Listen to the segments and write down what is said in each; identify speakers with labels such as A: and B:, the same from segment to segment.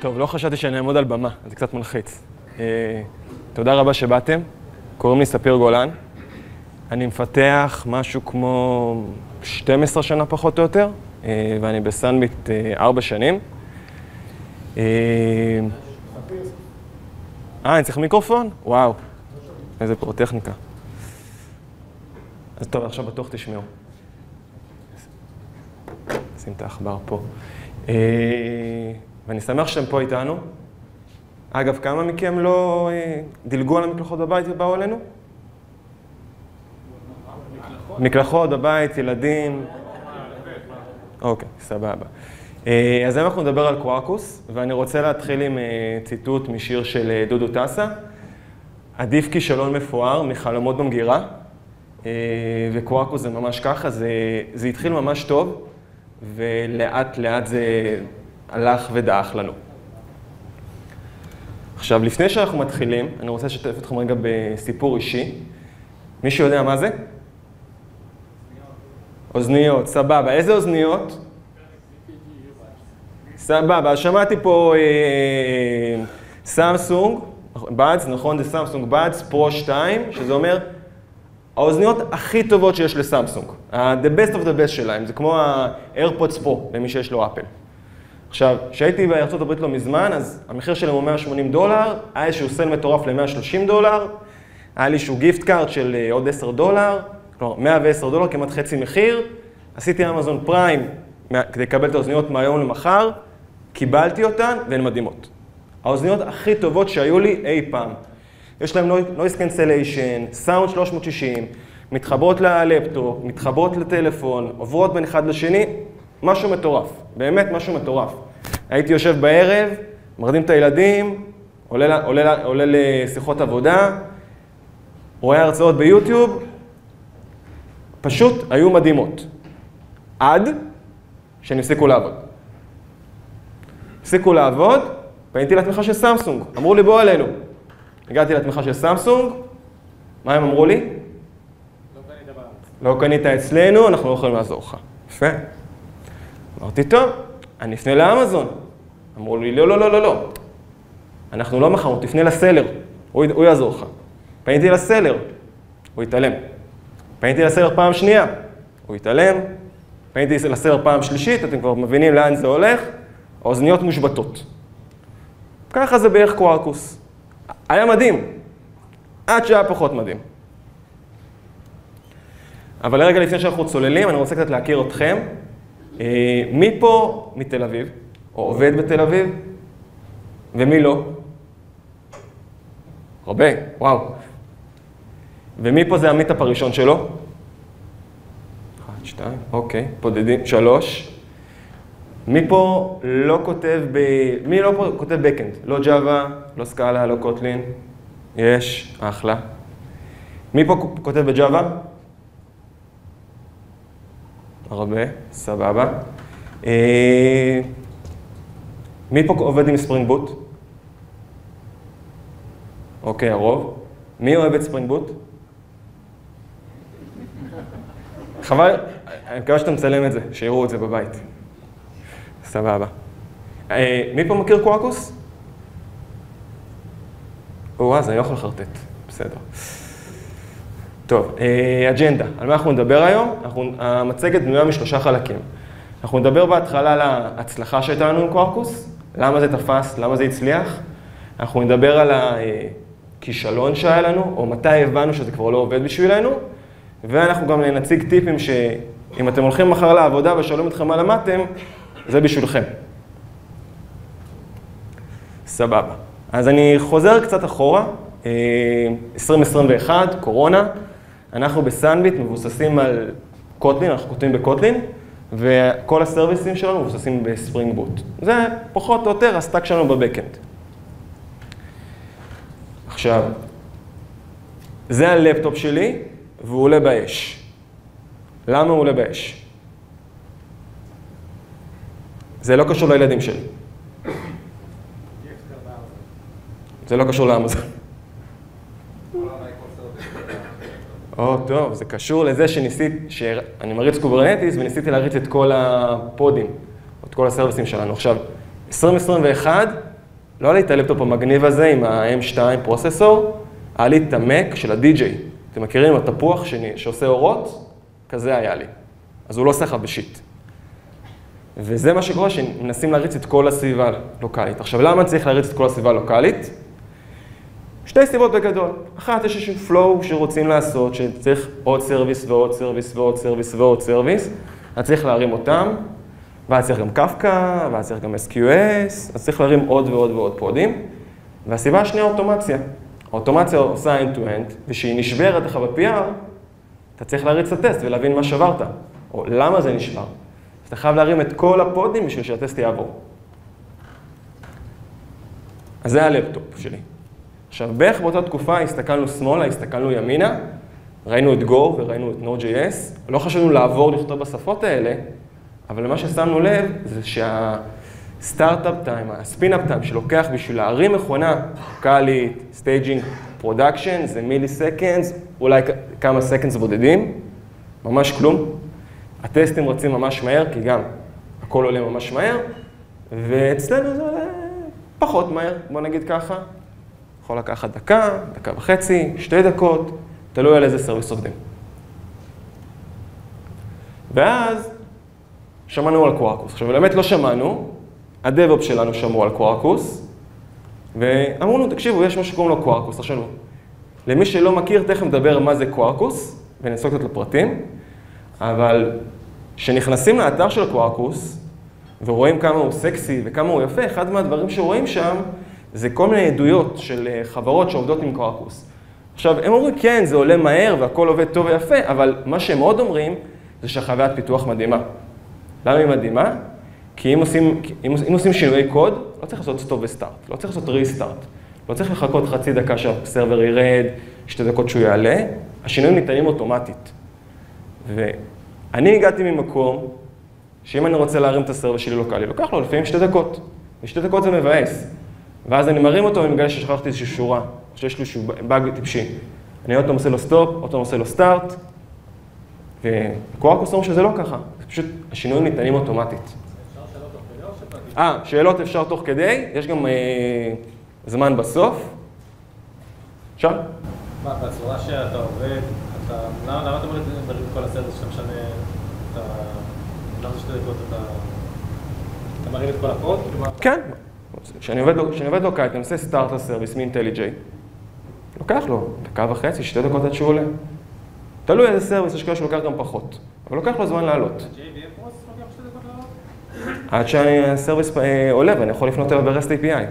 A: טוב, לא חשבתי שאני אעמוד על במה, זה קצת מלחיץ. תודה רבה שבאתם. קוראים לי ספיר גולן. אני מפתח משהו כמו 12 שנה פחות או יותר, ואני בסנביט 4 שנים. אני צריך מיקרופון? וואו, איזה פרוטכניקה. אז טוב, עכשיו בטוח תשמעו. שים את העכבר פה. ואני שמח שאתם פה איתנו. אגב, כמה מכם לא דילגו על המקלחות בבית ובאו אלינו? מקלחות בבית, ילדים. אוקיי, סבבה. אז היום אנחנו נדבר על קוואקוס, ואני רוצה להתחיל עם ציטוט משיר של דודו טסה. עדיף כישלון מפואר מחלומות במגירה, וקוואקוס זה ממש ככה, זה התחיל ממש טוב, ולאט לאט זה הלך ודעך לנו. עכשיו, לפני שאנחנו מתחילים, אני רוצה לשתף אתכם רגע בסיפור אישי. מישהו יודע מה זה? אוזניות, סבבה. איזה אוזניות? סבבה, שמעתי פה סמסונג, באדס, נכון, זה סמסונג באדס פרו 2, שזה אומר האוזניות הכי טובות שיש לסמסונג. The best of the best שלהם, זה כמו ה-AirPods Pro, למי שיש לו אפל. עכשיו, כשהייתי בארצות הברית לא מזמן, אז המחיר שלהם הוא $180, היה איזשהו סל מטורף ל$130, היה לי איזשהו גיפט קארד של עוד $10, כלומר $110, כמעט חצי מחיר, עשיתי אמזון פריים כדי לקבל את האוזניות מהיום למחר, קיבלתי אותן והן מדהימות. האוזניות הכי טובות שהיו לי אי פעם. יש להם noise cancellation, סאונד 360, מתחברות ללפטופ, מתחברות לטלפון, עוברות בין אחד לשני, משהו מטורף, באמת משהו מטורף. הייתי יושב בערב, מרדים את הילדים, עולה לשיחות עבודה, רואה הרצאות ביוטיוב, פשוט היו מדהימות. עד שהם הפסיקו לעבוד. הפסיקו לעבוד, פניתי לתמיכה של סמסונג, אמרו לי בוא אלינו. הגעתי לתמיכה של סמסונג, מה הם אמרו לי?
B: לא קנית בארץ.
A: לא קנית אצלנו, אנחנו לא יכולים לעזור לך. יפה. אמרתי, טוב, אני אפנה לאמזון. אמרו לי, לא, לא, לא, לא, לא. אנחנו לא מכרנו, תפנה לסלר, הוא יעזור לך. פניתי לסלר, הוא יתעלם. פניתי לסלר פעם שנייה, הוא יתעלם. פניתי לסלר פעם שלישית, אתם כבר מבינים לאן זה הולך, האוזניות מושבתות. ככה זה בערך קוואקוס. היה מדהים, עד שהיה פחות מדהים. אבל רגע לפני שאנחנו צוללים, אני רוצה קצת להכיר אתכם. מי פה מתל אביב, או עובד בתל אביב, ומי לא? הרבה, וואו. ומי פה זה המיטאפ הראשון שלו? 1, 2, אוקיי, בודדים, 3. מי פה לא כותב מי לא פה כותב בקאנד? לא ג'אווה, לא סקאלה, לא קוטלין? יש, אחלה. מי פה כותב בג'אווה? הרבה, סבבה. מי פה עובד עם ספרינג בוט? אוקיי, הרוב. מי אוהב את ספרינג בוט? חבל, אני מקווה שאתה מצלם את זה, שיראו את זה בבית. סבבה. מי פה מכיר קוואקוס? אז אני לא יכול לחרטט. בסדר. טוב, אג'נדה. על מה אנחנו נדבר היום? המצגת בנויה מ3 חלקים. אנחנו נדבר בהתחלה על ההצלחה שהייתה לנו עם קוואקוס, למה זה תפס, למה זה הצליח. אנחנו נדבר על הכישלון שהיה לנו, או מתי הבנו שזה כבר לא עובד בשבילנו, ואנחנו גם נציג טיפים שאם אתם הולכים מחר לעבודה ושואלים אתכם מה למדתם, זה בשבילכם. סבבה. אז אני חוזר קצת אחורה, 2021, קורונה. אנחנו בסנביט מבוססים על קוטלין, אנחנו כותבים בקוטלין, וכל הסרוויסים שלנו מבוססים בספרינג בוט. זה פחות או יותר הסטאק שלנו בבקאנד. עכשיו, זה הלפטופ שלי, והוא עולה באש. למה הוא עולה באש? זה לא קשור לילדים שלי. זה לא קשור לאמזון. טוב, זה קשור לזה שאני מריץ קוברנטיס וניסיתי להריץ את כל הפודים, את כל הסרוויסים שלנו. עכשיו, 2021 לא היה לי את הלפטופ המגניב הזה עם ה-M2 פרוססור, היה לי את המק של ה-DJ. אתם מכירים את התפוח שעושה אורות? כזה היה לי. אז הוא לא סחב בשיט. וזה מה שקורה, שמנסים להריץ את כל הסביבה הלוקלית. עכשיו, למה צריך להריץ את כל הסביבה הלוקלית? שתי סיבות בגדול. אחת, יש איזשהו flow שרוצים לעשות, שצריך עוד סרוויס ועוד סרוויס ועוד סרוויס ועוד סרוויס. אז צריך להרים אותם, ואז צריך גם קפקא, ואז צריך גם SQS, אז צריך להרים עוד ועוד ועוד פודים. והסיבה השנייה, אוטומציה. האוטומציה עושה end-to-end, ושהיא נשברת לך ב-PR, אתה צריך להריץ את הטסט ולהבין מה שברת, או למה זה נשבר. אז אתה חייב להרים את כל הפודים בשביל שהטסט יעבור. אז זה הלפטופ שלי. עכשיו, בערך באותה תקופה הסתכלנו שמאלה, הסתכלנו ימינה, ראינו את Go וראינו את Node.js, לא חשבנו לעבור לכתוב בשפות האלה, אבל מה ששמנו לב זה שהסטארט-אפ טיים, הספין-אפ טיים שלוקח בשביל להרים מכונה לוקלית, סטייג'ינג, פרודקשן, זה מילי סקנדס, אולי כמה סקנדס בודדים, ממש כלום. הטסטים רצים ממש מהר, כי גם הכל עולה ממש מהר, ואצלנו זה עולה פחות מהר, בוא נגיד ככה. יכול לקחת דקה, דקה וחצי, 2 דקות, תלוי על איזה סרוויס עובדים. ואז שמענו על קווארקוס. עכשיו, באמת לא שמענו, הדב-אופ שלנו שמעו על קווארקוס, ואמרו לנו, תקשיבו, יש משהו שקוראים לו קווארקוס. עכשיו, למי שלא מכיר, תכף מדבר מה זה קווארקוס, ונעסוק קצת לפרטים, אבל כשנכנסים לאתר של קווארקוס, ורואים כמה הוא סקסי וכמה הוא יפה, אחד מהדברים שרואים שם, זה כל מיני עדויות של חברות שעובדות עם קווארקוס. עכשיו, הם אומרים, כן, זה עולה מהר והכל עובד טוב ויפה, אבל מה שהם עוד אומרים, זה שהחוויית פיתוח מדהימה. למה היא מדהימה? כי אם עושים שינויי קוד, לא צריך לעשות סטופ וסטארט, לא צריך לעשות ריסטארט, לא צריך לחכות חצי דקה שהסרבר ירד, 2 דקות שהוא יעלה, השינויים ניתנים אוטומטית. ואני הגעתי ממקום שאם אני רוצה להרים את הסרבר שלי לוקלי, לוקח לו לפעמים 2 דקות, ו2 דקות זה מבאס. ואז אני מרים אותו ומגלה ששכחתי איזושהי שורה, או שיש לי איזשהו באג טיפשי. אני עוד פעם עושה לו סטופ, עוד פעם עושה לו סטארט, וקווארקוס אומר שזה לא ככה, זה פשוט השינויים ניתנים אוטומטית.
B: אפשר שאלות תוך כדי או שפרטים?
A: שאלות אפשר תוך כדי, יש גם זמן בסוף. אפשר?
B: מה, בצורה שאתה עובד, למה אתה מרים את כל הסרוויס שאתה משנה, למה זה 2 דקות אתה מרים את כל הקוד?
A: כן. כשאני עובד לוקאלי, אני עושה סטארט לסרוויס מ-IntelliJ, לוקח לו 1.5 דקות, 2 דקות עד שהוא עולה. תלוי איזה סרוויס, יש כאלה שלוקח גם פחות, אבל לוקח לו זמן לעלות.
B: JVM פרוס לוקח 2 דקות לעלות?
A: עד שהסרוויס עולה ואני יכול לפנות אליו ב-REST API.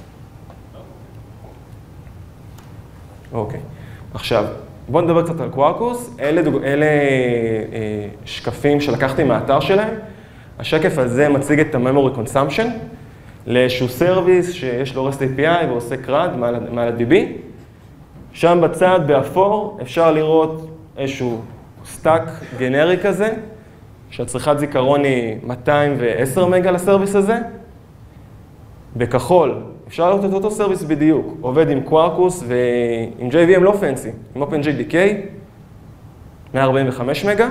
A: אוקיי. עכשיו, בואו נדבר קצת על קווארקוס. אלה שקפים שלקחתי מהאתר שלהם. השקף הזה מציג את ה-Memory Consumption לאיזשהו סרוויס שיש לו REST API ועושה CRUD מעל ה-DB. שם בצד, באפור, אפשר לראות איזשהו סטאק גנרי כזה, שהצריכת זיכרון היא 210 מגה לסרוויס הזה. בכחול, אפשר לראות את אותו סרוויס בדיוק, עובד עם קווארקוס ועם JVM לא פנסי, עם OpenJDK, 145 מגה,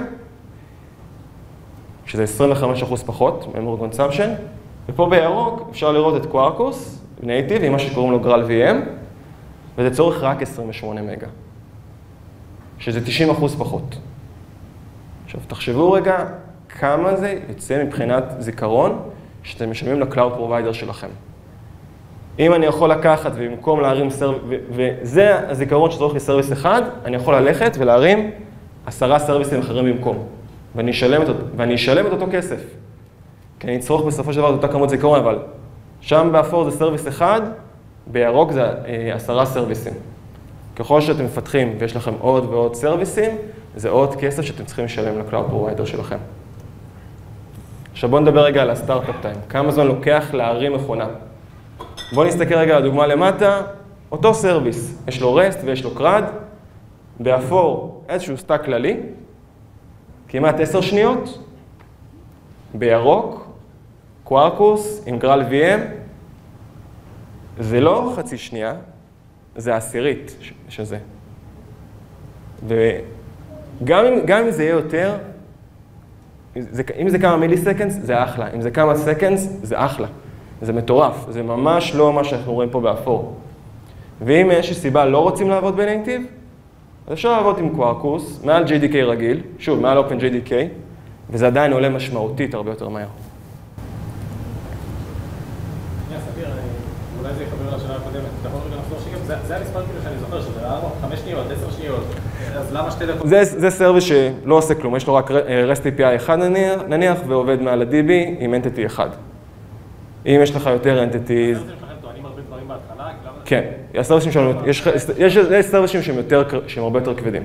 A: שזה 25% פחות, Memory Consumption, ופה בירוק אפשר לראות את קווארקוס, נייטיב, עם מה שקוראים לו גרל VM, וזה צורך רק 28 מגה, שזה 90% פחות. עכשיו, תחשבו רגע כמה זה יוצא מבחינת זיכרון שאתם משלמים לקלאוד פרוביידר שלכם. אם אני יכול לקחת ובמקום להרים סרוויס, וזה הזיכרון שצורך לי סרוויס אחד, אני יכול ללכת ולהרים 10 סרוויסים אחרים במקום, ואני אשלם את אותו כסף. כי אני אצרוך בסופו של דבר את אותה כמות זיכרון, אבל שם באפור זה סרוויס אחד, בירוק זה 10 סרוויסים. ככל שאתם מפתחים ויש לכם עוד ועוד סרוויסים, זה עוד כסף שאתם צריכים לשלם לקלאוד פרוביידר שלכם. עכשיו בואו נדבר רגע על הסטארט-אפ טיים. כמה זמן לוקח להרים מכונה? בואו נסתכל רגע על הדוגמה למטה, אותו סרוויס, יש לו REST ויש לו CRUD, באפור איזשהו סטאק כללי, כמעט 10 שניות, בירוק, קווארקוס עם גרל VM, זה לא חצי שנייה, זה עשירית שזה. וגם אם זה יהיה יותר, אם זה כמה מילי סקנדס, זה אחלה. אם זה כמה סקנדס, זה אחלה. זה מטורף, זה ממש לא מה שאנחנו רואים פה באפור. ואם מאיזושהי סיבה לא רוצים לעבוד בנייטיב, אז אפשר לעבוד עם קווארקוס, מעל JDK רגיל, שוב, מעל OpenJDK, וזה עדיין עולה משמעותית הרבה יותר מהר.
B: סביר, אולי זה יחבר לשאלה הקודמת. אתה יכול רגע לחזור שקף? זה המספר כאילו שאני זוכר, שזה 4, 5 שניות, 10 שניות. אז למה 2 דקות?
A: זה סרוויס שלא עושה כלום, יש לו רק REST API אחד נניח, ועובד מעל ה-DB עם entity אחד. אם יש לך יותר entities...
B: הסרוויסים שלכם טוענים הרבה דברים בהתחלה?
A: כן, הסרוויסים שלנו, יש סרוויסים שהם הרבה יותר כבדים.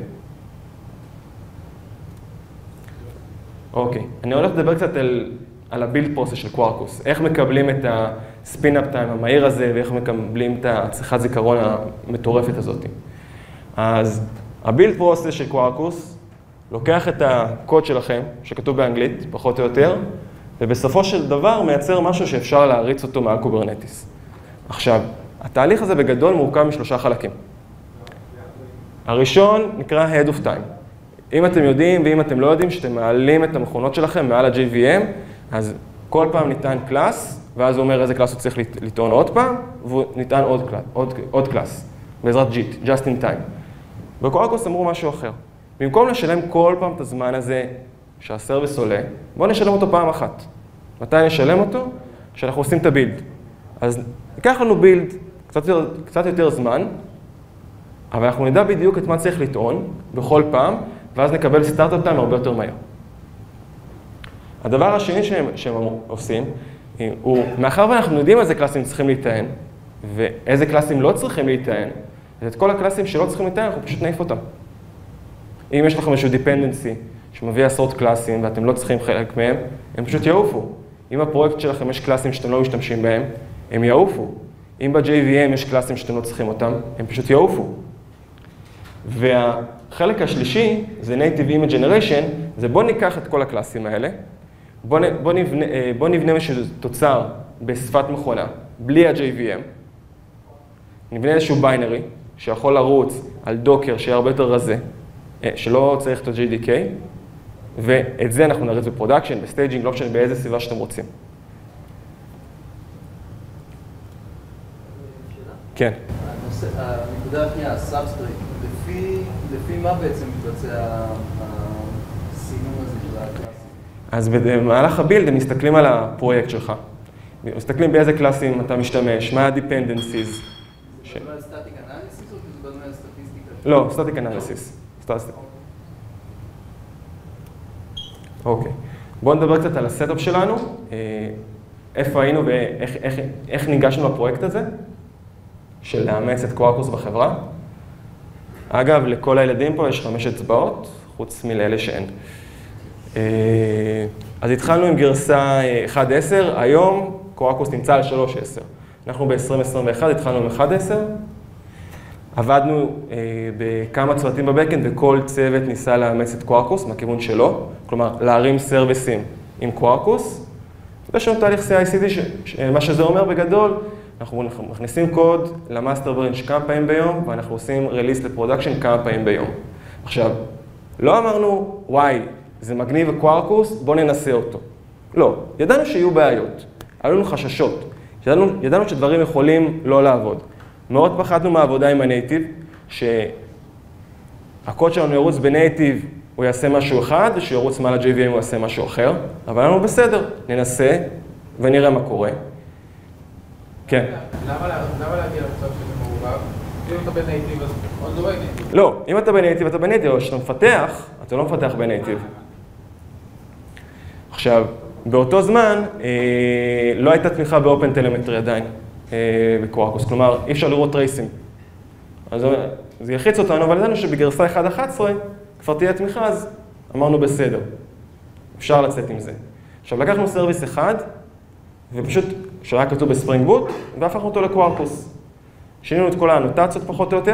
A: אוקיי, אני הולך לדבר קצת על הבילד פרוסס של קווארקוס. איך מקבלים את הספין-אפ טיים המהיר הזה, ואיך מקבלים את הצריכת זיכרון המטורפת הזאת. אז הבילד פרוסס של קווארקוס לוקח את הקוד שלכם, שכתוב באנגלית, פחות או יותר, ובסופו של דבר מייצר משהו שאפשר להריץ אותו מעל קוברנטיס. עכשיו, התהליך הזה בגדול מורכב מ3 חלקים. הראשון נקרא Head of Time. אם אתם יודעים ואם אתם לא יודעים שאתם מעלים את המכונות שלכם מעל ה-JVM, אז כל פעם ניתן קלאס, ואז הוא אומר איזה קלאס הוא צריך לטעון עוד פעם, והוא ניתן עוד קלאס, בעזרת JIT, Just in Time. בקווארקוס אמרו משהו אחר. במקום לשלם כל פעם את הזמן הזה שהסרוויס עולה, בואו נשלם אותו פעם אחת. מתי נשלם אותו? כשאנחנו עושים את הבילד. אז ניקח לנו בילד קצת יותר זמן, אבל אנחנו נדע בדיוק את מה צריך לטעון בכל פעם, ואז נקבל סטארט-אפ טיים הרבה יותר מהר. הדבר השני שהם עושים, הוא, מאחר ואנחנו יודעים איזה קלאסים צריכים להיטען, ואיזה קלאסים לא צריכים להיטען, אז את כל הקלאסים שלא צריכים להיטען, אנחנו פשוט נעיף אותם. אם יש לכם איזשהו dependency שמביא עשרות קלאסים ואתם לא צריכים חלק מהם, הם פשוט יעופו. אם בפרויקט שלכם יש קלאסים שאתם לא משתמשים בהם, הם יעופו. אם ב-JVM יש קלאסים שאתם לא צריכים אותם, הם פשוט יעופו. והחלק השלישי, זה Native Image Generation, זה בוא ניקח את כל הקלאסים האלה, בוא נבנה משהו תוצר בשפת מכונה, בלי ה-JVM, נבנה איזשהו ביינרי שיכול לרוץ על דוקר שיהיה הרבה יותר רזה, שלא צריך את ה-JDK, ואת זה אנחנו נריץ בפרודקשן, בסטייג'ינג, לא משנה באיזה סביבה שאתם רוצים. כן.
C: הנקודה השנייה, הסאבסטריט, לפי מה בעצם מתבצע הסינון הזה של הקלאסים?
A: אז במהלך הבילד הם מסתכלים על הפרויקט שלך. מסתכלים באיזה קלאסים אתה משתמש, מה ה-dependencies.
C: זה בנוי על סטטיק אנליסיס או זה בנוי על סטטיסטיקה?
A: לא, סטטיק אנליסיס. אוקיי. בואו נדבר קצת על הסטאפ שלנו, איפה היינו ואיך ניגשנו לפרויקט הזה, של לאמץ את קווארקוס בחברה. אגב, לכל הילדים פה יש 5 אצבעות, חוץ מלאלה שאין. אז התחלנו עם גרסה 1.10, היום קווארקוס נמצא על 3.10. אנחנו ב-2021 התחלנו עם 1.10, עבדנו בכמה צוותים בבקאנד וכל צוות ניסה לאמץ את קווארקוס מהכיוון שלו, כלומר להרים סרוויסים עם קווארקוס. ויש לנו תהליך CI/CD, מה שזה אומר בגדול, אנחנו מכניסים קוד למאסטר ברנץ' כמה פעמים ביום, ואנחנו עושים רליס לפרודקשן כמה פעמים ביום. עכשיו, לא אמרנו, וואי, זה מגניב הקווארקוס, בוא ננסה אותו. לא, ידענו שיהיו בעיות, היו לנו חששות, ידענו שדברים יכולים לא לעבוד. מאוד פחדנו מהעבודה עם הנייטיב, שהקוד שלנו ירוץ בנייטיב, הוא יעשה משהו אחד, ושירוץ מעל ה-JVM הוא יעשה משהו אחר, אבל אנחנו בסדר, ננסה ונראה מה קורה. כן.
D: למה להגיע למצב שזה מעורבב? אם אתה בנייטיב, אז עוד לא בנייטיב.
A: לא, אם אתה בנייטיב, אתה בנייטיב, אבל כשאתה מפתח, אתה לא מפתח בנייטיב. עכשיו, באותו זמן, לא הייתה תמיכה באופן טלמטרי עדיין בקווארקוס, כלומר, אי אפשר לראות טרייסים. אז זה יחיץ אותנו, אבל ידענו שבגרסה 1.11 כבר תהיה תמיכה, אז אמרנו בסדר, אפשר לצאת עם זה. עכשיו, לקחנו סרוויס אחד, ופשוט, שהיה כתוב בספרינג בוט, והפכנו אותו לקווארקוס. שינינו את כל האנוטציות פחות או יותר,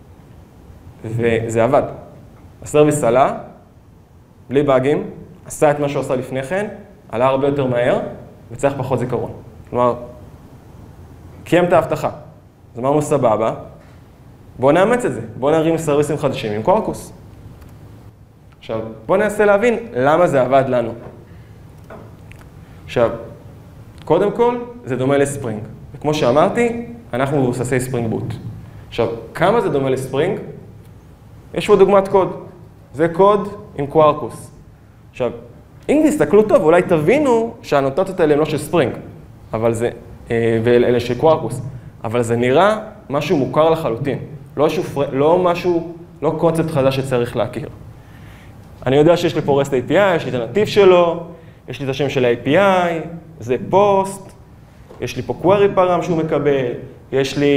A: וזה עבד. הסרוויס עלה, בלי באגים, עשה את מה שהוא עשה לפני כן, עלה הרבה יותר מהר, וצריך פחות זיכרון. כלומר, קיים את ההבטחה. אז אמרנו סבבה, בואו נאמץ את זה, בואו נרים סרוויסים חדשים עם קווארקוס. עכשיו, בואו ננסה להבין למה זה עבד לנו. עכשיו, קודם כל, זה דומה לספרינג. וכמו שאמרתי, אנחנו מבוססי ספרינג בוט. עכשיו, כמה זה דומה לספרינג? יש פה דוגמת קוד. זה קוד עם קווארקוס. עכשיו, אם תסתכלו טוב, אולי תבינו שהנוטציות האלה הן לא של ספרינג, אבל זה, ואלה של קווארקוס. אבל זה נראה משהו מוכר לחלוטין. לא קונספט חדש שצריך להכיר. אני יודע שיש לי פה REST API, יש לי את הנתיב שלו, יש לי את השם של ה-API, זה פוסט, יש לי פה query param שהוא מקבל, יש לי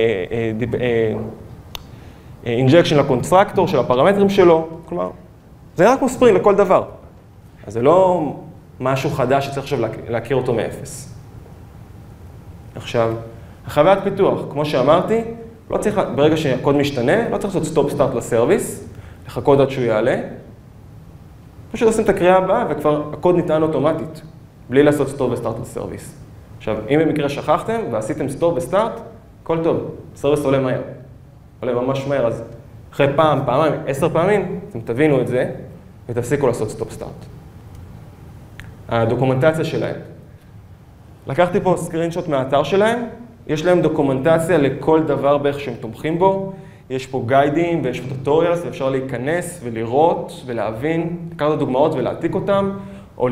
A: injection לקונסטרקטור של הפרמטרים שלו, כלומר, זה נראה כמו ספרינג לכל דבר. אז זה לא משהו חדש שצריך עכשיו להכיר אותו מאפס. עכשיו, החוויית פיתוח, כמו שאמרתי, לא צריך, ברגע שהקוד משתנה, לא צריך לעשות סטופ סטארט לסרוויס, לחכות עד שהוא יעלה, פשוט עושים את הקריאה הבאה וכבר הקוד נטען אוטומטית, בלי לעשות סטופ וסטארט לסרוויס. עכשיו, אם במקרה שכחתם ועשיתם סטופ וסטארט, הכל טוב, סרוויס עולה מהר. עולה ממש מהר, אז אחרי פעם, פעמיים, 10 פעמים, אתם תבינו את זה ותפסיקו לעשות סטופ סטארט. הדוקומנטציה שלהם. לקחתי פה סקרינשוט מהאתר שלהם, יש להם דוקומנטציה לכל דבר בערך שהם תומכים בו, יש פה גיידים ויש פה טוטוריאלס, ואפשר להיכנס ולראות ולהבין, לקחת את הדוגמאות ולהעתיק אותם, או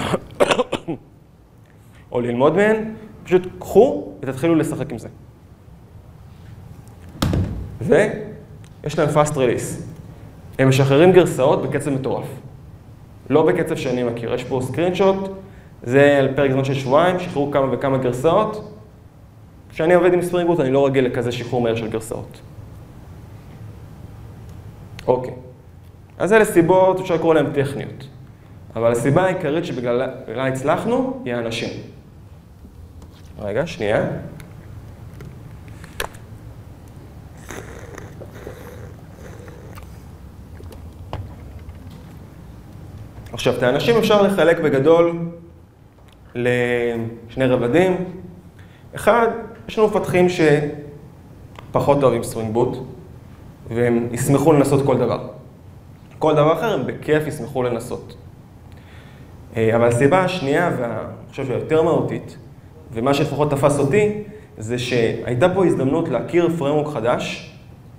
A: ללמוד מהן, פשוט קחו ותתחילו לשחק עם זה. ויש להם fast release. הם משחררים גרסאות בקצב מטורף. לא בקצב שאני מכיר. יש פה סקרינשוט, זה על פרק זמן של שבועיים, שחררו כמה וכמה גרסאות. כשאני עובד עם ספרינג בוט, אני לא רגיל לכזה שחרור מהר של גרסאות. אוקיי. אז אלה סיבות, אפשר לקרוא להן טכניות. אבל הסיבה העיקרית שבגללה הצלחנו, היא האנשים. רגע, שנייה. עכשיו, את האנשים אפשר לחלק בגדול לשני רבדים. אחד, יש לנו מפתחים שפחות אוהבים ספרינג בוט, והם ישמחו לנסות כל דבר. כל דבר אחר הם בכיף ישמחו לנסות. אבל הסיבה השנייה, ואני חושב שהיותר מהותית, ומה שלפחות תפס אותי, זה שהייתה פה הזדמנות להכיר פריימוורק חדש,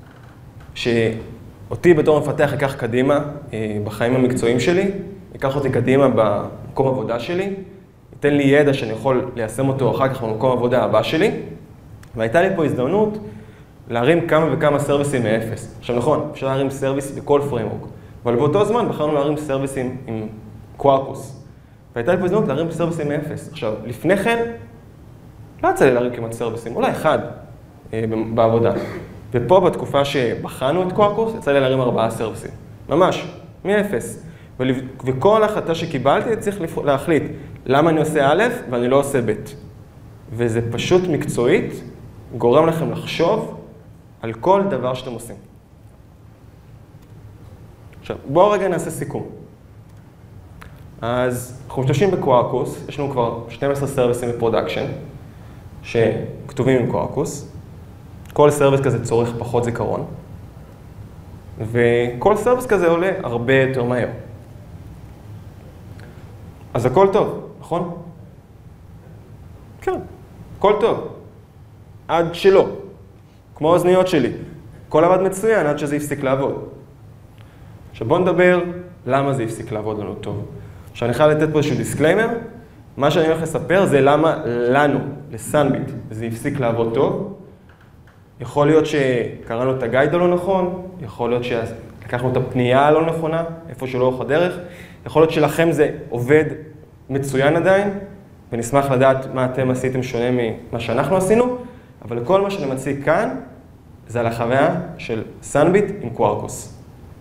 A: שאותי בתור מפתח ייקח קדימה בחיים המקצועיים שלי, ייקח אותי קדימה במקום עבודה שלי, ייתן לי ידע שאני יכול ליישם אותו אחר כך במקום העבודה הבא שלי, והייתה לי פה הזדמנות להרים כמה וכמה סרוויסים מאפס. עכשיו נכון, אפשר להרים סרוויס בכל פריימוורק, אבל באותו זמן בחרנו להרים סרוויסים עם קווארקוס. והייתה לי פה הזדמנות להרים סרוויסים מאפס. עכשיו, לפני כן, לא יצא לי להרים כמעט סרוויסים, אולי אחד בעבודה. ופה בתקופה שבחנו את קווארקוס, יצא לי להרים 4 סרוויסים. ממש, מאפס. וכל החלטה שקיבלתי, צריך להחליט למה אני עושה א' ואני לא עושה ב'. וזה פשוט מקצועית, גורם לכם לחשוב על כל דבר שאתם עושים. עכשיו, בואו רגע נעשה סיכום. אז אנחנו משתמשים בקווארקוס, יש לנו כבר 12 סרוויסים בפרודקשן, שכתובים עם קווארקוס. כל סרוויס כזה צורך פחות זיכרון, וכל סרוויס כזה עולה הרבה יותר מהר. אז הכל טוב, נכון? כן, הכל טוב. עד שלא. כמו האוזניות שלי. הכל עבד מצוין עד שזה הפסיק לעבוד. עכשיו בואו נדבר למה זה הפסיק לעבוד לנו טוב. עכשיו אני חייב לתת פה איזשהו דיסקליימר. מה שאני הולך לספר זה למה לנו, לסנביט, זה הפסיק לעבוד טוב. יכול להיות שקראנו את הגייד הלא נכון, יכול להיות שלקחנו את הפנייה הלא נכונה, איפה שלא אורך הדרך. יכול להיות שלכם זה עובד מצוין עדיין, ונשמח לדעת מה אתם עשיתם שונה ממה שאנחנו עשינו, אבל כל מה שאני מציג כאן, זה על החוויה של סנביט עם קווארקוס.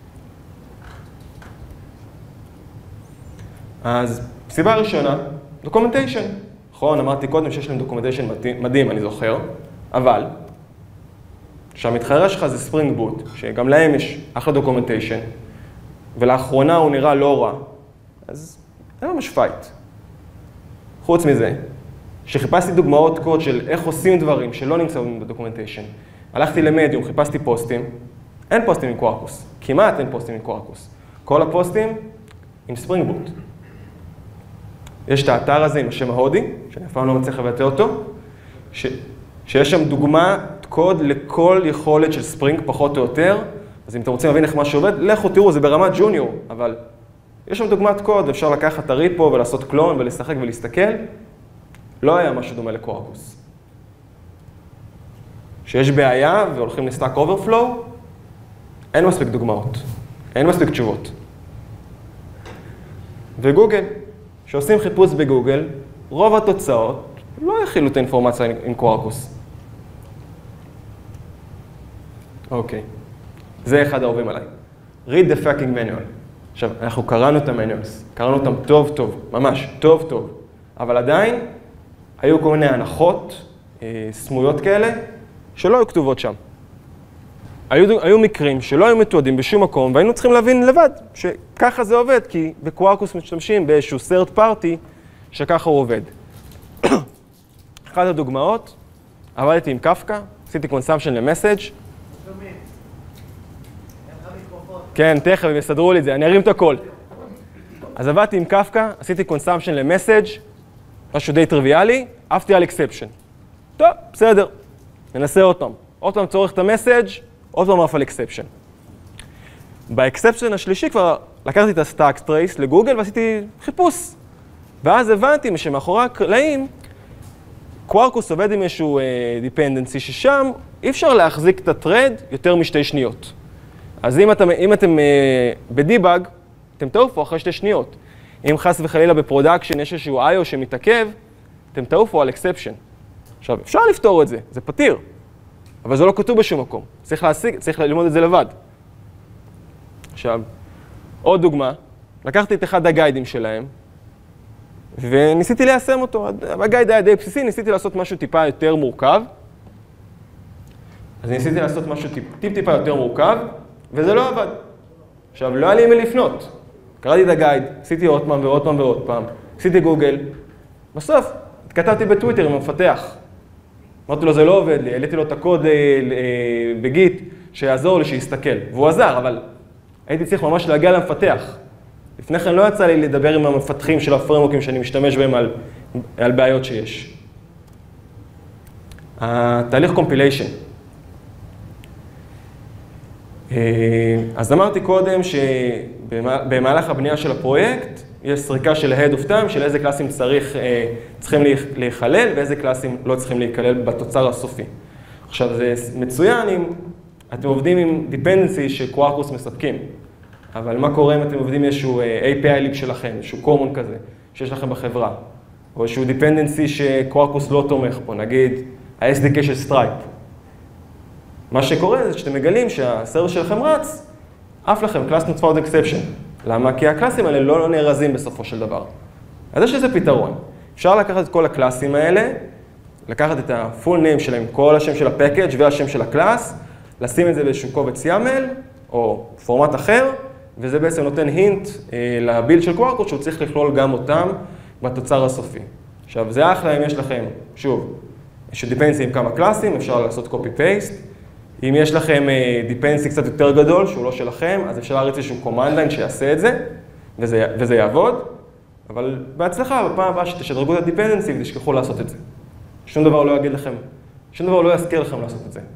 A: אז סיבה ראשונה, דוקומנטיישן. נכון, אמרתי קודם שיש להם דוקומנטיישן מדהים, אני זוכר, אבל כשהמתחרה שלך זה ספרינג בוט, שגם להם יש אחלה דוקומנטיישן, ולאחרונה הוא נראה לא רע, אז אין ממש פייט. חוץ מזה, שחיפשתי דוגמאות קוד של איך עושים דברים שלא נמצאים בדוקומנטיישן, הלכתי למדיום, חיפשתי פוסטים, אין פוסטים עם קווארקוס, כמעט אין פוסטים עם קווארקוס. כל הפוסטים עם ספרינג בוט. יש את האתר הזה עם השם ההודי, שאני אף פעם לא מצליח לבטא אותו, שיש שם דוגמת קוד לכל יכולת של ספרינג פחות או יותר, אז אם אתם רוצים להבין איך משהו עובד, לכו תראו, זה ברמת ג'וניור, אבל יש שם דוגמת קוד, ואפשר לקחת את הריפו ולעשות קלון ולשחק ולהסתכל. לא היה משהו דומה לקווארקוס. שיש בעיה והולכים לסטאק אוברפלואו, אין מספיק דוגמאות, אין מספיק תשובות. וגוגל, שעושים חיפוש בגוגל, רוב התוצאות לא יכילו את האינפורמציה עם קווארקוס. אוקיי, זה אחד האהובים עליי. read the fucking manual. עכשיו, אנחנו קראנו את המנואלס, קראנו אותם טוב טוב, ממש טוב טוב, אבל עדיין היו כל מיני הנחות סמויות כאלה שלא היו כתובות שם. היו מקרים שלא היו מתועדים בשום מקום, והיינו צריכים להבין לבד שככה זה עובד, כי בקווארקוס משתמשים באיזשהו third party שככה הוא עובד. אחת הדוגמאות, עבדתי עם קפקא, עשיתי consumption למסאג'. כן, תכף, הם יסדרו לי את זה, אני ארים את הכל. אז עבדתי עם קפקא, עשיתי consumption למסאג', משהו די טריוויאלי, עפתי על exception. טוב, בסדר, ננסה עוד פעם. עוד פעם צורך את המסאג', עוד פעם עף על exception. ב-exception השלישי כבר לקחתי את ה-stack trace לגוגל ועשיתי חיפוש. ואז הבנתי שמאחורי הקלעים, קווארקוס עובד עם איזשהו dependency ששם אי אפשר להחזיק את הטרד יותר משתי שניות. אז אם אתם בדיבאג, אתם תעופו אחרי 2 שניות. אם חס וחלילה בפרודקשן יש איזשהו IO שמתעכב, אתם תעופו על exception. עכשיו, אפשר לפתור את זה, זה פתיר, אבל זה לא כתוב בשום מקום. צריך ללמוד את זה לבד. עכשיו, עוד דוגמה, לקחתי את אחד הגיידים שלהם, וניסיתי ליישם אותו. הגייד היה די בסיסי, ניסיתי לעשות משהו טיפה יותר מורכב. אז ניסיתי לעשות משהו טיפה יותר מורכב, וזה לא עבד. עכשיו, לא היה לי מי לפנות. קראתי את הגייד, עשיתי עוד פעם ועוד פעם ועוד פעם. עשיתי גוגל. בסוף, התכתבתי בטוויטר עם המפתח. אמרתי לו, זה לא עובד לי, העליתי לו את הקוד בגיט שיעזור לי, שיסתכל. והוא עזר, אבל הייתי צריך ממש להגיע למפתח. לפני כן לא יצא לי לדבר עם המפתחים של הפרמורקים שאני משתמש בהם על בעיות שיש. התהליך קומפיליישן. אז אמרתי קודם שבמהלך הבנייה של הפרויקט יש סריקה של ה-head of time, של איזה קלאסים צריכים להיכלל ואיזה קלאסים לא צריכים להיכלל בתוצר הסופי. עכשיו זה מצוין אם אתם עובדים עם dependency שקווארקוס מספקים, אבל מה קורה אם אתם עובדים עם איזשהו API ליב שלכם, איזשהו common כזה שיש לכם בחברה, או איזשהו dependency שקווארקוס לא תומך פה, נגיד ה-SDK של סטרייפ. מה שקורה זה שאתם מגלים שהסרבר שלכם רץ, אף לכם class not found exception. למה? כי הקלאסים האלה לא נארזים בסופו של דבר. אז יש איזה פתרון. אפשר לקחת את כל הקלאסים האלה, לקחת את ה-full name שלהם, כל השם של הפקאג' והשם של הקלאס, לשים את זה באיזשהו קובץ YAML או פורמט אחר, וזה בעצם נותן הינט לבילד של קווארקוס שהוא צריך לכלול גם אותם בתוצר הסופי. עכשיו, זה אחלה אם יש לכם, שוב, יש dependency עם כמה קלאסים, אפשר לעשות copy-paste. אם יש לכם dependency קצת יותר גדול, שהוא לא שלכם, אז אפשר להריץ איזשהו command line שיעשה את זה, וזה יעבוד. אבל בהצלחה, בפעם הבאה שתשדרגו את ה-dependency ותשכחו לעשות את זה. שום דבר לא יגיד לכם, שום דבר לא יזכיר לכם לעשות את זה.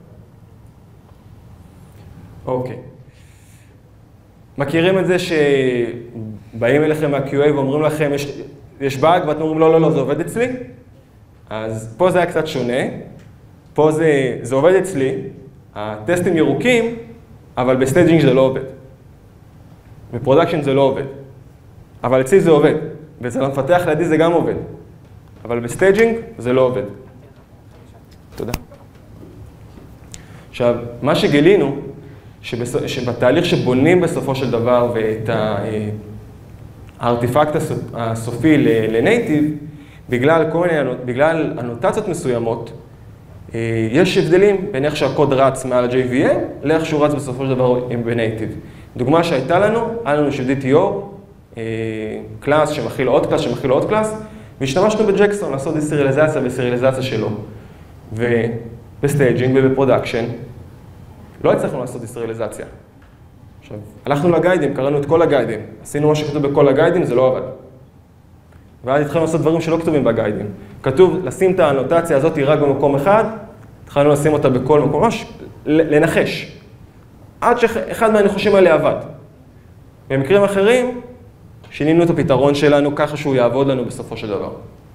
A: אוקיי. מכירים את זה שבאים אליכם מה-QA ואומרים לכם, יש באג, ואתם אומרים, לא, זה עובד אצלי? אז פה זה היה קצת שונה. פה זה עובד אצלי, הטסטים ירוקים, אבל בסטייג'ינג זה לא עובד. בפרודקשן זה לא עובד. אבל אצלי זה עובד, ואצל המפתח לידי זה גם עובד. אבל בסטייג'ינג זה לא עובד. תודה. עכשיו, מה שגילינו, שבתהליך שבונים בסופו של דבר ואת הארטיפקט הסופי לנייטיב, בגלל אנוטציות מסוימות, יש הבדלים בין איך שהקוד רץ מעל ה-JVM לאיך שהוא רץ בסופו של דבר בנייטיב. דוגמה שהייתה לנו, היה לנו ש-DTO, קלאס שמכיל עוד קלאס, שמכיל עוד קלאס, והשתמשנו בג'קסון לעשות דיסריאליזציה וסיריאליזציה שלו. ובסטייג'ינג ובפרודקשן, לא הצלחנו לעשות דיסריאליזציה. עכשיו, הלכנו לגיידים, קראנו את כל הגיידים, עשינו מה שכתוב בכל הגיידים, זה לא עבד. ואז התחלנו לעשות דברים שלא כתובים בגיידים. כתוב לשים את האנוטציה הזאת רק במקום אחד, התחלנו לשים אותה בכל מקום, ממש לנחש. עד שאחד מהניחושים האלה עבד. במקרים אחרים, שינינו את הפתרון שלנו ככה שהוא יעבוד לנו בסופו של דבר.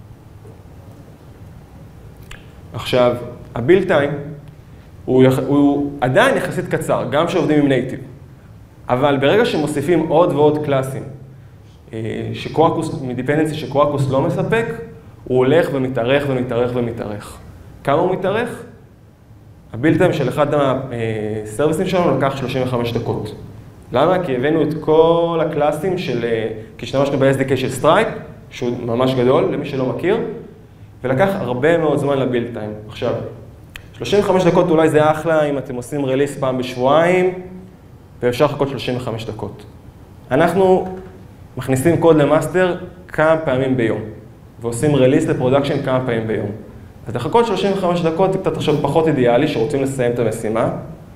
A: עכשיו, ה-build time הוא עדיין יחסית קצר, גם שעובדים עם נייטיב. אבל ברגע שמוסיפים עוד ועוד קלאסים, מדיפנדנסי שקוואקוס לא מספק, הוא הולך ומתארך ומתארך ומתארך. כמה הוא מתארך? ה-build time של אחד הסרוויסים שלנו לקח 35 דקות. למה? כי הבאנו את כל הקלאסים כי השתמשנו ב-SDK של סטרייפ, שהוא ממש גדול, למי שלא מכיר, ולקח הרבה מאוד זמן לבילד טיים. עכשיו, 35 דקות אולי זה אחלה אם אתם עושים רליס פעם בשבועיים, ואפשר לחכות 35 דקות. אנחנו מכניסים קוד למאסטר כמה פעמים ביום, ועושים רליס לפרודקשן כמה פעמים ביום. אז לחכות 35 דקות זה קצת עכשיו פחות אידיאלי, שרוצים לסיים את המשימה,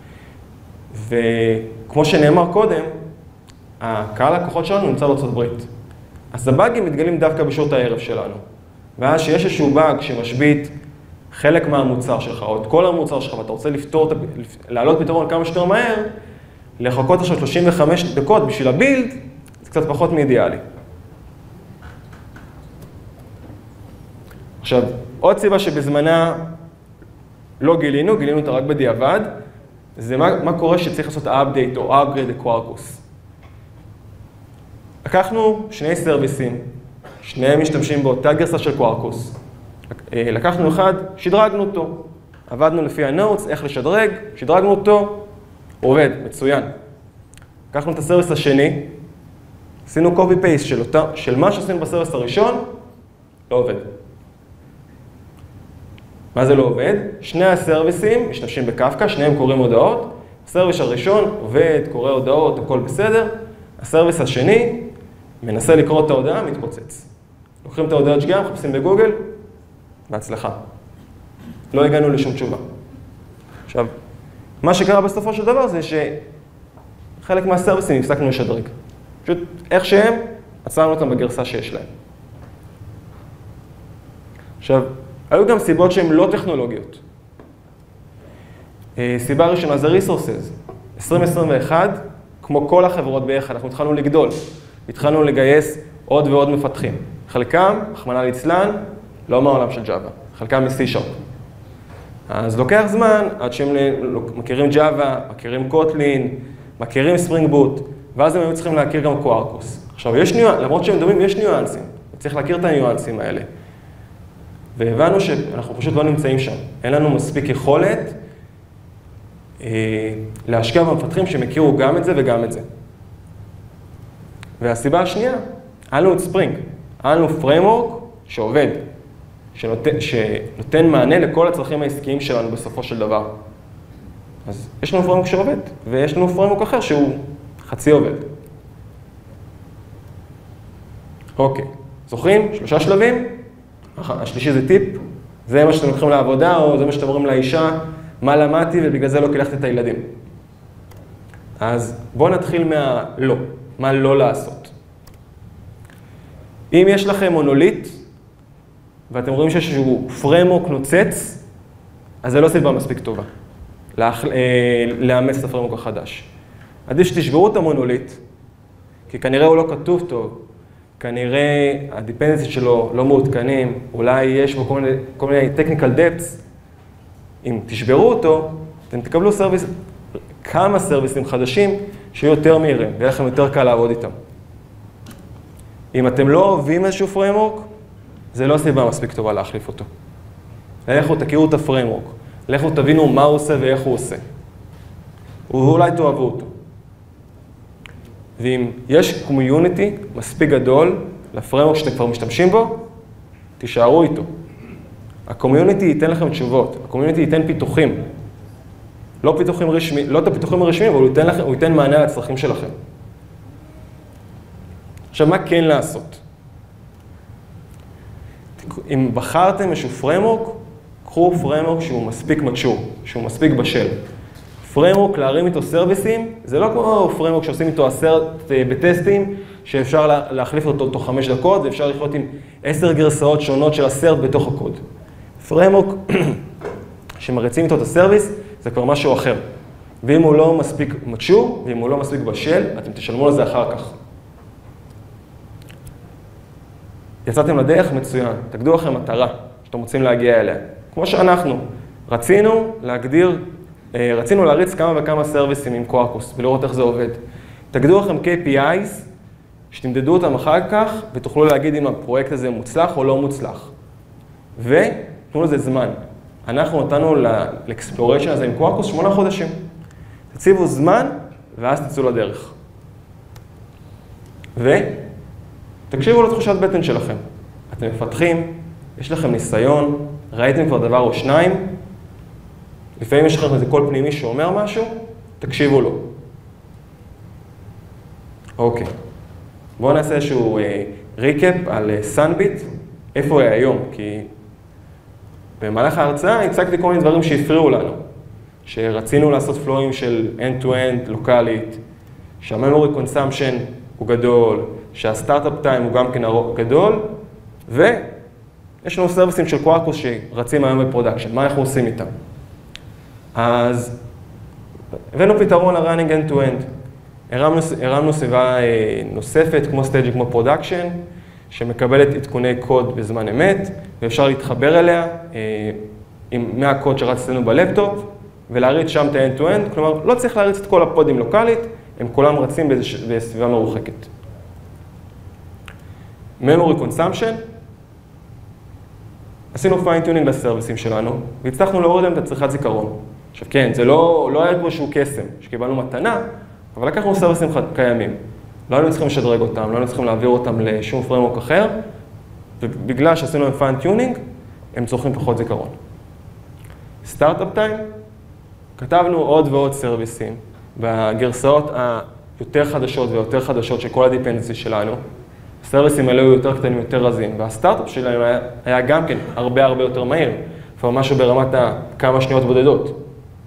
A: וכמו שנאמר קודם, הקהל לקוחות שלנו נמצא בארצות הברית. אז הבאגים מתגלים דווקא בשעות הערב שלנו. ואז שיש איזשהו באג שמשבית חלק מהמוצר שלך, או את כל המוצר שלך, ואתה רוצה להעלות פתרון כמה שיותר מהר, לחכות עכשיו 35 דקות בשביל הבילד, זה קצת פחות מאידיאלי. עכשיו, עוד סיבה שבזמנה לא גילינו אותה רק בדיעבד, זה מה קורה שצריך לעשות update או upgrade לקוואקוס. לקחנו שני סרוויסים, שניהם משתמשים באותה גרסה של קוואקוס. לקחנו אחד, שדרגנו אותו. עבדנו לפי הנוטס, איך לשדרג, שדרגנו אותו, עובד, מצוין. לקחנו את הסרוויס השני, עשינו copy-paste של מה שעשינו בסרוויס הראשון, לא עובד. מה זה לא עובד? שני הסרוויסים משתמשים בקפקא, שניהם קוראים הודעות. הסרוויס הראשון עובד, קורא הודעות, הכל בסדר. הסרוויס השני מנסה לקרוא את ההודעה, מתפוצץ. לוקחים את ההודעות שגם, מחפשים בגוגל, בהצלחה. לא הגענו לשום תשובה. עכשיו, מה שקרה בסופו של דבר זה שחלק מהסרוויסים הפסקנו לשדרג. פשוט איך שהם, עצרנו אותם בגרסה שיש להם. עכשיו, היו גם סיבות שהן לא טכנולוגיות. סיבה ראשונה זה resources. 2021, כמו כל החברות ביחד, אנחנו התחלנו לגדול. התחלנו לגייס עוד ועוד מפתחים. חלקם, רחמנא ליצלן, לא מהעולם של ג'אווה. חלקם מ-C#. אז לוקח זמן עד שהם מכירים ג'אווה, מכירים קוטלין, מכירים ספרינג בוט, ואז הם היו צריכים להכיר גם קוואקוס. עכשיו, למרות שהם דומים, יש ניואנסים. צריך להכיר את הניואנסים האלה. והבנו שאנחנו פשוט לא נמצאים שם. אין לנו מספיק יכולת להשקיע במפתחים שמכירו גם את זה וגם את זה. והסיבה השנייה, היה לנו את ספרינג. היה לנו framework שעובד, שנותן מענה לכל הצרכים העסקיים שלנו בסופו של דבר. אז יש לנו framework שעובד, ויש לנו framework אחר שהוא חצי עובד. אוקיי, זוכרים? 3 שלבים? השלישי זה טיפ, זה מה שאתם לוקחים לעבודה, או זה מה שאתם אומרים לאישה, מה למדתי ובגלל זה לא קילחתי את הילדים. אז בואו נתחיל מהלא, מה לא לעשות. אם יש לכם מונוליט, ואתם רואים שיש איזשהו framework נוצץ, אז זה לא סיבה מספיק טובה, לאמץ את הפרמורק החדש. עדיף שתשברו את המונוליט, כי כנראה הוא לא כתוב טוב, כנראה הדיפנדנסי שלו לא מעודכנים, אולי יש בו כל מיני technical depths. אם תשברו אותו, אתם תקבלו כמה סרוויסים חדשים שיהיו יותר מהירים, ויהיה לכם יותר קל לעבוד איתם. אם אתם לא אוהבים איזשהו framework, זה לא סיבה מספיק טובה להחליף אותו. לכו תכירו את הפריימורק, לכו תבינו מה הוא עושה ואיך הוא עושה. ואולי תאהבו אותו. ואם יש קומיוניטי מספיק גדול לפריימורק שאתם כבר משתמשים בו, תישארו איתו. הקומיוניטי ייתן לכם תשובות, הקומיוניטי ייתן פיתוחים. לא את הפיתוחים הרשמיים, אבל הוא ייתן מענה לצרכים שלכם. עכשיו, מה כן לעשות? אם בחרתם איזשהו framework, קחו framework שהוא מספיק mature, שהוא מספיק בשל. framework להרים איתו סרוויסים, זה לא כמו framework שעושים איתו 10 בטסטים, שאפשר להחליף אותו תוך 5 דקות, ואפשר לחיות עם 10 גרסאות שונות של הסרט בתוך הקוד. פריימוורק שמריצים איתו את הסרוויס, זה כבר משהו אחר. ואם הוא לא מספיק mature, ואם הוא לא מספיק בשל, אתם תשלמו לזה אחר כך. יצאתם לדרך מצוין, תגדו לכם מטרה שאתם רוצים להגיע אליה. כמו שאנחנו, רצינו להריץ כמה וכמה סרוויסים עם קוואקוס, ולראות איך זה עובד. תגדו לכם KPIs, שתמדדו אותם אחר כך, ותוכלו להגיד אם הפרויקט הזה מוצלח או לא מוצלח. ותנו לזה זמן. אנחנו נתנו לאקספלוריישן הזה עם קוואקוס 8 חודשים. תציבו זמן, ואז תצאו לדרך. ותקשיבו לתחושת בטן שלכם. אתם מפתחים, יש לכם ניסיון, ראיתם כבר דבר או שניים, לפעמים יש לכם איזה קול פנימי שאומר משהו, תקשיבו לו. אוקיי. בואו נעשה איזשהו ריקאפ על סאנביט, איפה הוא היום, כי במהלך ההרצאה הצגתי כל מיני דברים שהפריעו לנו, שרצינו לעשות פלואים של end-to-end, לוקלית, שהממורי קונסמפשן הוא גדול, שהסטארט-אפ טיים הוא גם כן גדול, ויש לנו סרוויסים של קוואקוס שרצים היום בפרודקשן, מה אנחנו עושים איתם? אז הבאנו פתרון ל-running end-to-end. הרמנו סביבה נוספת, כמו סטייג'י, כמו פרודקשן, שמקבלת עדכוני קוד בזמן אמת, ואפשר להתחבר אליה מהקוד שרץ אצלנו בלפטופ, ולהריץ שם את ה-end-to-end, כלומר, לא צריך להריץ את כל הפודים לוקלית, הם כולם רצים בסביבה מרוחקת. memory consumption, עשינו fine-tuning לסרוויסים שלנו, והצלחנו להוריד להם את הצריכת זיכרון. עכשיו כן, זה לא היה פה שהוא קסם, שקיבלנו מתנה, אבל לקחנו סרוויסים קיימים. לא היינו צריכים לשדרג אותם, לא היינו צריכים להעביר אותם לשום פריימוורק אחר, ובגלל שעשינו להם fine-tuning, הם צורכים פחות זיכרון. סטארט-אפ טיים, כתבנו עוד ועוד סרוויסים, בגרסאות היותר חדשות ויותר חדשות של כל הדיפנדנסי שלנו, הסרוויסים האלה היו יותר קטנים, יותר רזים, והסטארט-אפ שלנו היה גם כן הרבה יותר מהיר, כבר משהו ברמת כמה שניות בודדות.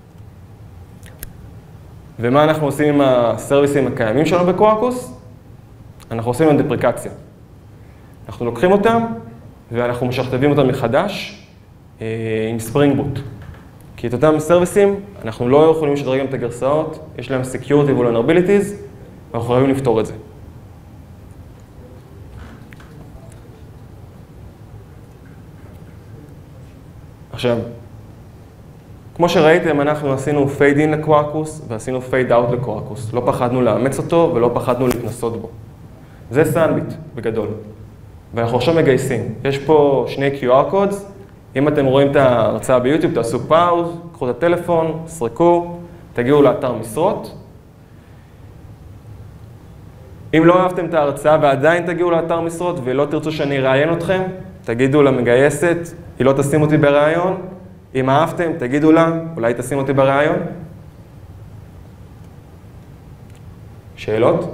A: ומה אנחנו עושים עם הסרוויסים הקיימים שלנו בקוואקוס? אנחנו עושים להם דפריקציה. אנחנו לוקחים אותם ואנחנו משכתבים אותם מחדש עם ספרינג בוט. כי את אותם סרוויסים אנחנו לא יכולים לשדרג את הגרסאות, יש להם security vulnerabilities, ואנחנו חייבים לפתור את זה. עכשיו, כמו שראיתם, אנחנו עשינו fade in לקוואקוס ועשינו fade out לקוואקוס. לא פחדנו לאמץ אותו ולא פחדנו להתנסות בו. זה סאנביט בגדול. ואנחנו עכשיו מגייסים. יש פה 2 QR codes. אם אתם רואים את ההרצאה ביוטיוב, תעשו פאוז, קחו את הטלפון, סרקו, תגיעו לאתר משרות. אם לא אהבתם את ההרצאה ועדיין תגיעו לאתר משרות ולא תרצו שאני אראיין אתכם, תגידו למגייסת, היא לא תשים אותי בראיון. אם אהבתם, תגידו לה, אולי תשים אותי בראיון. שאלות?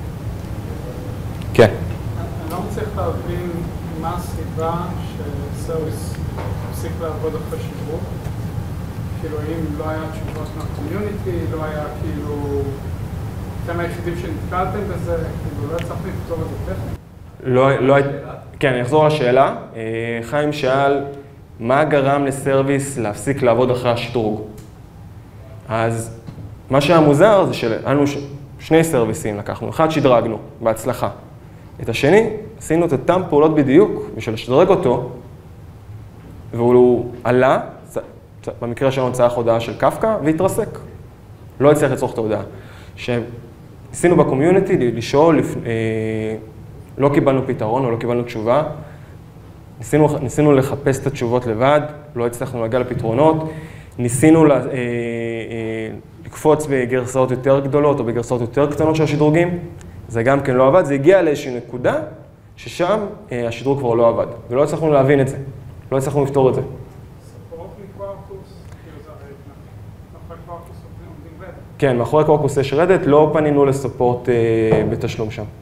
A: כן.
E: אני לא מצליח להבין מה הסיבה שסרוויס הפסיק לעבוד אחרי שדרוג. כאילו, האם לא היה תשובות מהקומיוניטי, לא היה כאילו... אתם היחידים שנתקלתם בזה, כאילו, לא הצלחתי לפתור את זה טכנית? כן, אני אחזור לשאלה. חיים שאל, מה גרם לסרוויס להפסיק לעבוד אחרי השדרוג? אז מה שהיה מוזר זה שהיינו 2 סרוויסים לקחנו, אחד שדרגנו בהצלחה. את השני, עשינו את אותם פעולות בדיוק בשביל לשדרג אותו, והוא עלה, במקרה שלנו צריך הודעה של קפקא, והתרסק. לא הצליח לצרוך את ההודעה. שעשינו בקומיוניטי לשאול, לא קיבלנו פתרון או לא קיבלנו תשובה, ניסינו לחפש את התשובות לבד, לא הצלחנו להגיע לפתרונות, ניסינו לקפוץ בגרסאות יותר גדולות או בגרסאות יותר קטנות של השדרוגים, זה גם כן לא עבד, זה הגיע לאיזושהי נקודה ששם השדרוג כבר לא עבד, ולא הצלחנו להבין את זה, לא הצלחנו לפתור את זה. ספורט מקוואקוס, כאילו זה הרי מאחורי קוואקוס עובדים רדט.
A: כן, מאחורי קוואקוס יש רדט, לא פנינו לספורט בתשלום שם.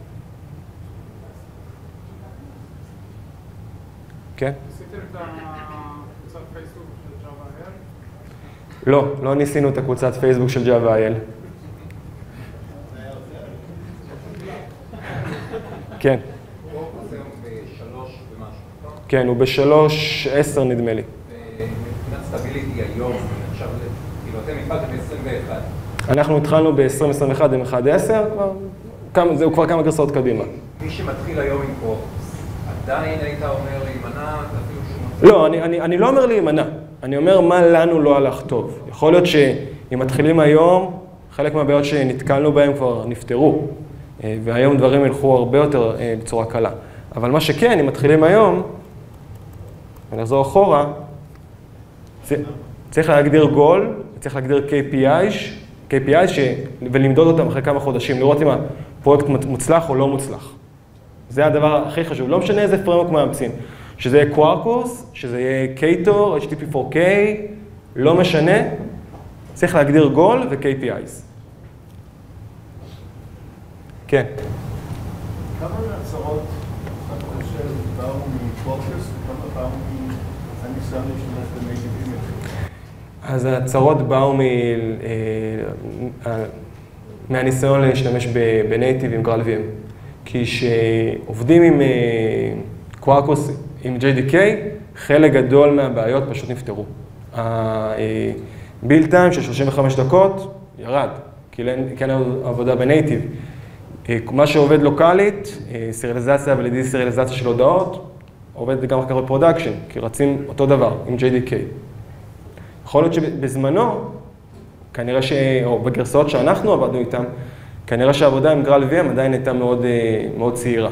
A: כן?
E: עשיתם את הקבוצת פייסבוק של Java.il?
A: לא ניסינו את הקבוצת פייסבוק של Java.il. כן.
F: קוורקוס היום ב-3 ומשהו.
A: כן, הוא ב-3.10 נדמה לי.
F: מבחינת סטביליטי היום, עכשיו, כאילו אתם התחלתם ב-21.
A: אנחנו התחלנו ב-2021 עם 1.10, זהו כבר כמה גרסאות קדימה.
F: מי שמתחיל היום עם קוורקוס, עדיין היית אומר להימנע, אפילו שהוא...
A: לא, אני לא אומר להימנע. אני אומר מה לנו לא הלך טוב. יכול להיות שאם מתחילים היום, חלק מהבעיות שנתקלנו בהן כבר נפתרו, והיום דברים ילכו הרבה יותר בצורה קלה. אבל מה שכן, אם מתחילים היום, ונחזור אחורה, צריך להגדיר גול, צריך להגדיר KPI ולמדוד אותם אחרי כמה חודשים, לראות אם הפרויקט מוצלח או לא מוצלח. זה הדבר הכי חשוב, לא משנה איזה פרמוק מאמצים. שזה יהיה קוורקוס, שזה יהיה קייטור, HTTP4K, לא משנה, צריך להגדיר גול ו-KPIs. כן.
G: כמה מהצהרות אתה חושב באו מפוקוס וכמה באו מהניסיון להשתמש בנייטיב אימג'?
A: אז הצהרות באו מהניסיון להשתמש בנייטיב עם גרל VM. כי כשעובדים עם קוורקוס, עם JDK, חלק גדול מהבעיות פשוט נפתרו. הביל טיים של 35 דקות ירד, כי אין עבודה בנייטיב. מה שעובד לוקלית, סריאליזציה ולדי-סריאליזציה של הודעות, עובד גם אחר בפרודקשן, כי רצים אותו דבר עם JDK. יכול להיות שבזמנו, כנראה או בגרסאות שאנחנו עבדנו איתם, כנראה שהעבודה עם גרל VM עדיין הייתה מאוד צעירה.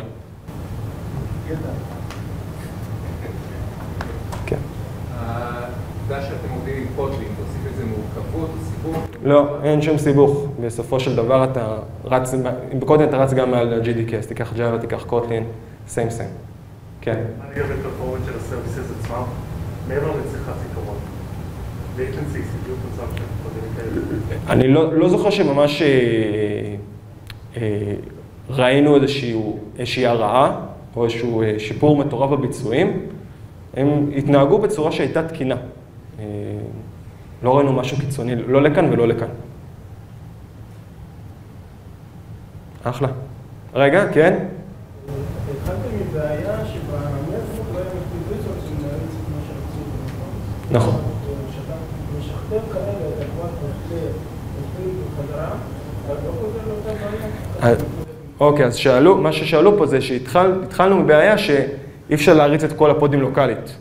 A: כן.
F: העובדה שאתם עובדים עם קוטלין, תוסיף איזה מורכבות או סיבוך?
A: לא, אין שום סיבוך. בסופו של דבר אתה רץ, בקוטלין אתה רץ גם על GDK, אז תיקח Java, תיקח קוטלין, same. כן.
G: אני אוהב את הפורמט של הסרוויסס עצמם, מעבר לצריכת זיכרון. latency, סיביות מצב של דברים כאלה.
A: אני לא זוכר שממש ראינו איזושהי הרעה או איזשהו שיפור מטורף בביצועים. הם התנהגו בצורה שהייתה תקינה. לא ראינו משהו קיצוני, לא לכאן ולא לכאן. אחלה. רגע, כן?
G: התחלתם מבעיה שבנפח לא היה מספיק רוצים להריץ את מה שרצו.
A: נכון.
G: שאתה משכתב כרגע את הקוואט בחזרה, אבל לא חוזר לאותה בעיה.
A: אוקיי, אז מה ששאלו פה זה שהתחלנו מבעיה שאי אפשר להריץ את כל הפודים לוקלית.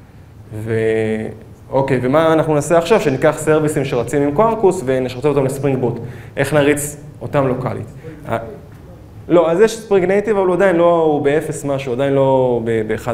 A: אוקיי, ומה אנחנו נעשה עכשיו? שניקח סרוויסים שרצים עם קוורקוס ונשרתב אותם לספרינג בוט. איך נריץ אותם לוקלית? לא, אז יש ספרינג נייטיב, אבל הוא עדיין לא, הוא ב-0 משהו, עדיין לא ב-1.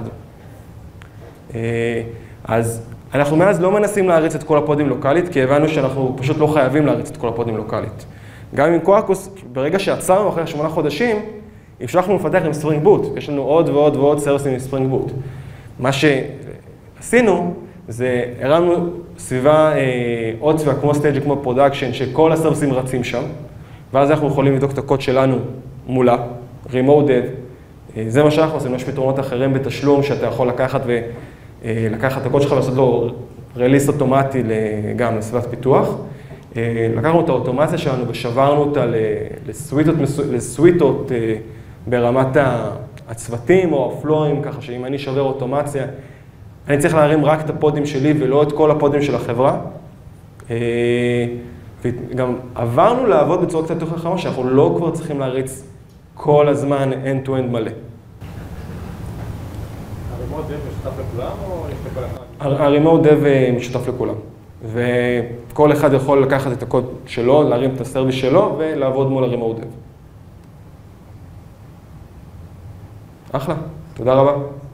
A: אז אנחנו מאז לא מנסים להריץ את כל הפודים לוקלית, כי הבנו שאנחנו פשוט לא חייבים להריץ את כל הפודים לוקלית. גם עם קוורקוס, ברגע שעצרנו אחרי 8 חודשים, המשכנו לפתח עם ספרינג בוט. יש לנו עוד ועוד ועוד סרוויסים עם ספרינג בוט. מה שעשינו, זה הרמנו סביבה, עוד סביבה כמו סטייג' כמו פרודקשן, שכל הסרוויסים רצים שם, ואז אנחנו יכולים לבדוק את הקוד שלנו מולה, remote dev. זה מה שאנחנו עושים, יש פתרונות אחרים בתשלום, שאתה יכול לקחת את הקוד שלך ולעשות לו רליס אוטומטי גם לסביבת פיתוח. לקחנו את האוטומציה שלנו ושברנו אותה לסוויטות ברמת הצוותים או הפלואים, ככה שאם אני שובר אוטומציה, אני צריך להרים רק את הפודים שלי ולא את כל הפודים של החברה. וגם עברנו לעבוד בצורה קצת יותר חכמה, שאנחנו לא כבר צריכים להריץ כל הזמן end-to-end מלא.
B: הרימוט דב משותף לכולם או יש לכל אחד?
A: הרימוט דב משותף לכולם. וכל אחד יכול לקחת את הקוד שלו, להרים את הסרוויס שלו ולעבוד מול הרימוט דב. אחלה, תודה רבה.